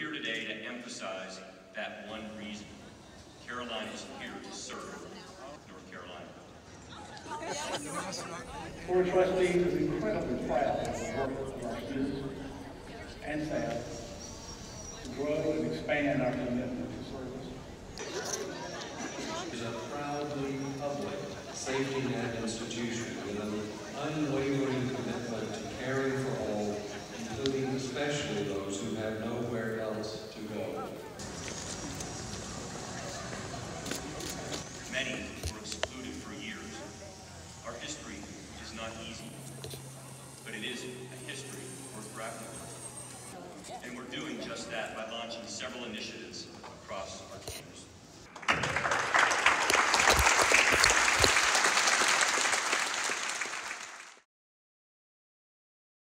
here today to emphasize that one reason. Carolina is here to serve North Carolina. Board of Trustees is incredibly proud of the work of our students and staff to grow and expand our commitment to service. Is a proudly public safety net institution with an unwavering commitment to caring for all, including especially those who have nowhere else to go. Many were excluded for years. Our history is not easy, but it is a history worth grappling with. And we're doing just that by launching several initiatives across our campus.